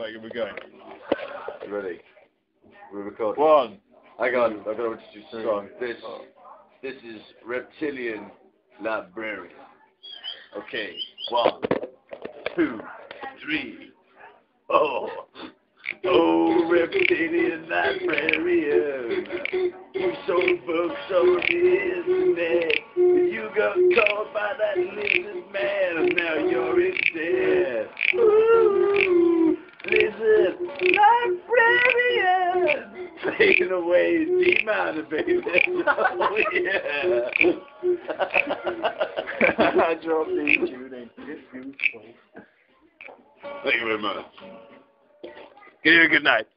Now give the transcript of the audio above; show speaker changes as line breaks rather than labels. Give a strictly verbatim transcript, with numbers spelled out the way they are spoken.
second, we're going.
Ready? We're recording.
One.
I got I got to introduce the song. This, this is Reptilian Librarian. Okay, one, two, three. Oh, oh, Reptilian Librarian. You sold books on the internet. You got caught by that lizard man, and now you're instead. Ooh, lizard librarian, taking away demon, baby. Oh yeah.
I dropped the tuning.
Thank you very much.
Give you a good night.